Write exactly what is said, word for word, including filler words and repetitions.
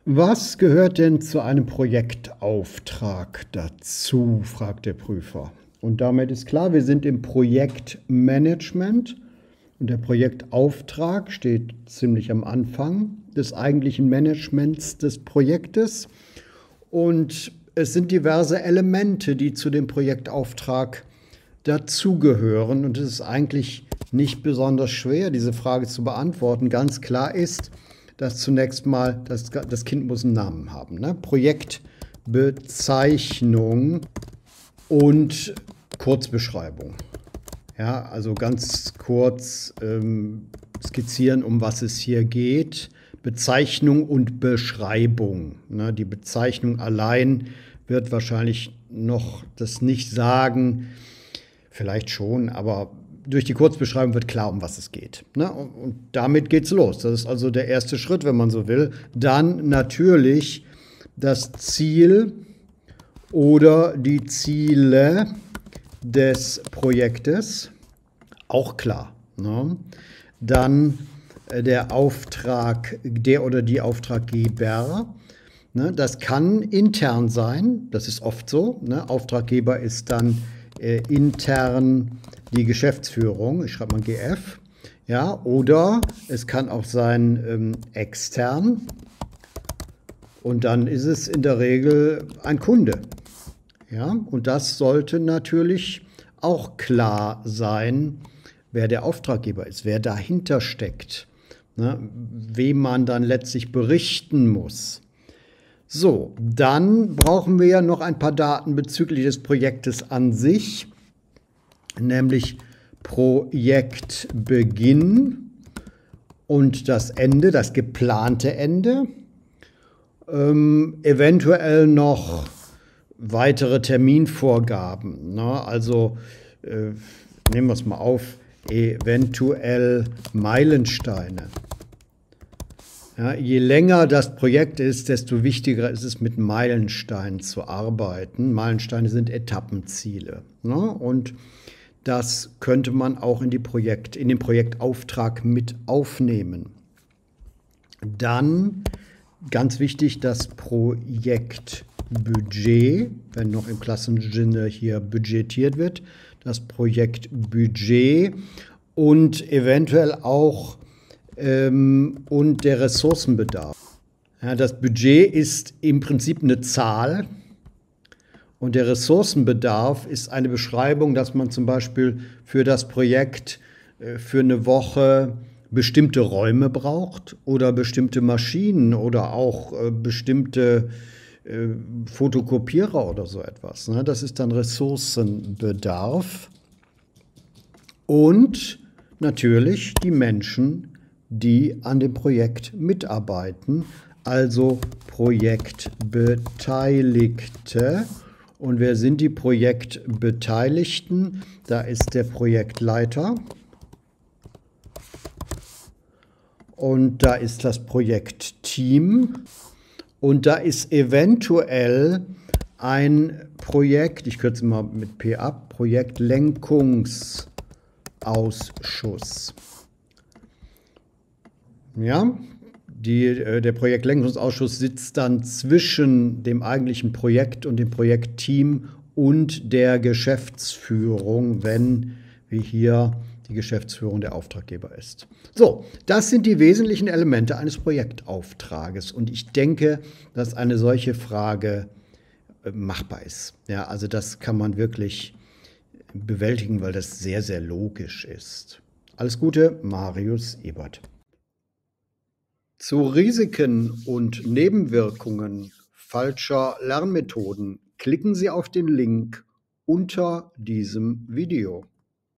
Was gehört denn zu einem Projektauftrag dazu, fragt der Prüfer. Und damit ist klar, wir sind im Projektmanagement und der Projektauftrag steht ziemlich am Anfang des eigentlichen Managements des Projektes. Und es sind diverse Elemente, die zu dem Projektauftrag dazugehören. Und es ist eigentlich nicht besonders schwer, diese Frage zu beantworten. Ganz klar ist, dass zunächst mal das, das Kind muss einen Namen haben. Ne? Projektbezeichnung und Kurzbeschreibung. Ja, also ganz kurz ähm, skizzieren, um was es hier geht. Bezeichnung und Beschreibung. Ne? Die Bezeichnung allein wird wahrscheinlich noch das nicht sagen. Vielleicht schon, aber durch die Kurzbeschreibung wird klar, um was es geht. Ne? Und, und damit geht's los. Das ist also der erste Schritt, wenn man so will. Dann natürlich das Ziel oder die Ziele des Projektes. Auch klar. Ne? Dann äh, der Auftrag, der oder die Auftraggeber. Ne? Das kann intern sein. Das ist oft so. Ne? Auftraggeber ist dann äh, intern die Geschäftsführung, ich schreibe mal G F, ja, oder es kann auch sein ähm, extern und dann ist es in der Regel ein Kunde. Ja, und das sollte natürlich auch klar sein, wer der Auftraggeber ist, wer dahinter steckt, ne, wem man dann letztlich berichten muss. So, dann brauchen wir ja noch ein paar Daten bezüglich des Projektes an sich, nämlich Projektbeginn und das Ende, das geplante Ende, ähm, eventuell noch weitere Terminvorgaben. Ne? Also äh, nehmen wir es mal auf, eventuell Meilensteine. Ja, je länger das Projekt ist, desto wichtiger ist es, mit Meilensteinen zu arbeiten. Meilensteine sind Etappenziele. Ne? Und das könnte man auch in, die Projekt, in den Projektauftrag mit aufnehmen. Dann, ganz wichtig, das Projektbudget, wenn noch im klassischen Sinne hier budgetiert wird, das Projektbudget und eventuell auch ähm, und der Ressourcenbedarf. Ja, das Budget ist im Prinzip eine Zahl. Und der Ressourcenbedarf ist eine Beschreibung, dass man zum Beispiel für das Projekt für eine Woche bestimmte Räume braucht oder bestimmte Maschinen oder auch bestimmte Fotokopierer oder so etwas. Das ist dann Ressourcenbedarf. Und natürlich die Menschen, die an dem Projekt mitarbeiten, also Projektbeteiligte. Und wer sind die Projektbeteiligten? Da ist der Projektleiter und da ist das Projektteam und da ist eventuell ein Projekt, ich kürze mal mit P ab, Projektlenkungsausschuss. Ja? Die, der Projektlenkungsausschuss sitzt dann zwischen dem eigentlichen Projekt und dem Projektteam und der Geschäftsführung, wenn, wie hier, die Geschäftsführung der Auftraggeber ist. So, das sind die wesentlichen Elemente eines Projektauftrages. Und ich denke, dass eine solche Frage machbar ist. Ja, also das kann man wirklich bewältigen, weil das sehr, sehr logisch ist. Alles Gute, Marius Ebert. Zu Risiken und Nebenwirkungen falscher Lernmethoden klicken Sie auf den Link unter diesem Video.